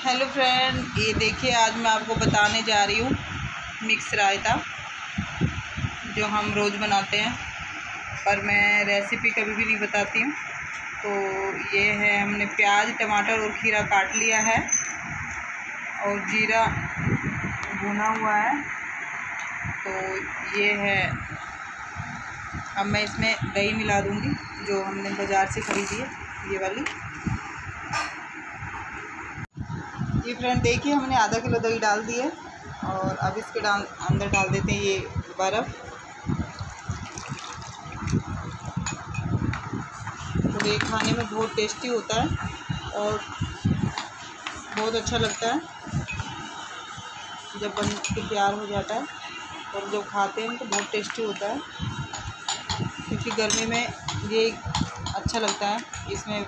Hello friend, ये देखिए आज मैं आपको बताने जा रही हूँ मिक्स रायता जो हम रोज़ बनाते हैं, पर मैं रेसिपी कभी भी नहीं बताती हूँ। तो ये है, हमने प्याज टमाटर और खीरा काट लिया है और जीरा भुना हुआ है। तो ये है, अब मैं इसमें दही मिला दूँगी जो हमने बाज़ार से ख़रीदी है, ये वाली। ये फ्रेंड देखिए, हमने आधा किलो दही डाल दी है और अब इसके अंदर डाल देते हैं ये बर्फ़। तो ये खाने में बहुत टेस्टी होता है और बहुत अच्छा लगता है जब बन के तैयार हो जाता है, और जब खाते हैं तो बहुत टेस्टी होता है, क्योंकि गर्मी में ये अच्छा लगता है। इसमें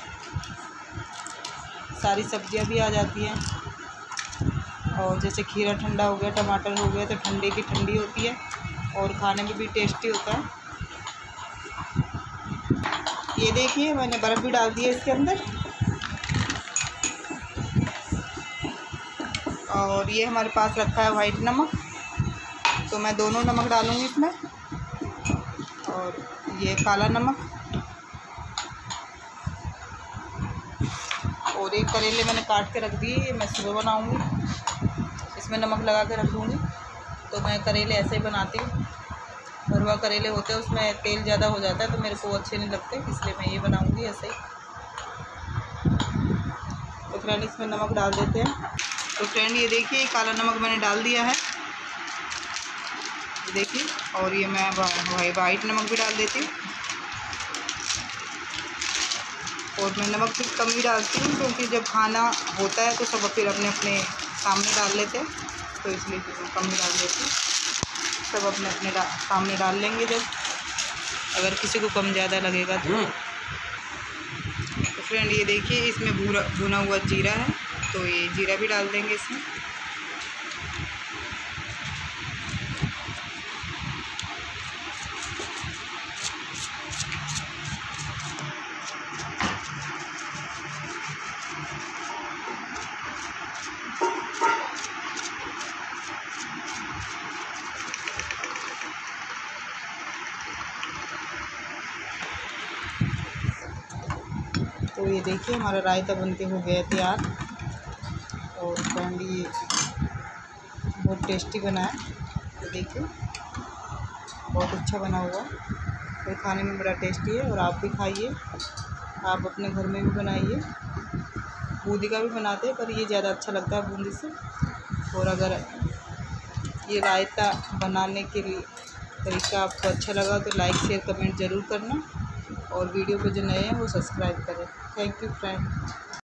सारी सब्जियां भी आ जाती हैं, और जैसे खीरा ठंडा हो गया, टमाटर हो गया, तो ठंडे की ठंडी होती है और खाने में भी टेस्टी होता है। ये देखिए, मैंने बर्फ़ भी डाल दी है इसके अंदर, और ये हमारे पास रखा है वाइट नमक, तो मैं दोनों नमक डालूँगी इसमें, और ये काला नमक, और एक करेले मैंने काट के रख दिए, मैं सुबह बनाऊँगी, इसमें नमक लगा के रख दूँगी। तो मैं करेले ऐसे ही बनाती हूँ, भरवा करेले होते हैं उसमें तेल ज़्यादा हो जाता है, तो मेरे को अच्छे नहीं लगते, इसलिए मैं ये बनाऊँगी ऐसे ही। तो फ्रेंड इसमें नमक डाल देते हैं। तो फ्रेंड ये देखिए, काला नमक मैंने डाल दिया है, देखिए, और ये मैं वाइट नमक भी डाल देती हूँ। और मैं नमक सिर्फ कम ही डालती हूँ, क्योंकि जब खाना होता है तो सब फिर अपने अपने सामने डाल लेते हैं, तो इसलिए मैं कम ही डाल देती हूँ। सब अपने अपने सामने डाल लेंगे जब, अगर किसी को कम ज़्यादा लगेगा तो फ्रेंड ये देखिए, इसमें भुना हुआ जीरा है, तो ये जीरा भी डाल देंगे इसमें। तो ये देखिए, हमारा रायता बनके हो गया तैयार, और फ्रेंड ये बहुत टेस्टी बना है। तो देखिए, बहुत अच्छा बना हुआ, तो खाने में बड़ा टेस्टी है, और आप भी खाइए, आप अपने घर में भी बनाइए। बूंदी का भी बनाते हैं, पर ये ज़्यादा अच्छा लगता है बूंदी से। और अगर ये रायता बनाने के लिए तरीका आपको अच्छा लगा तो लाइक शेयर कमेंट ज़रूर करना, और वीडियो को जो नए हैं वो सब्सक्राइब करें। Thank you friend.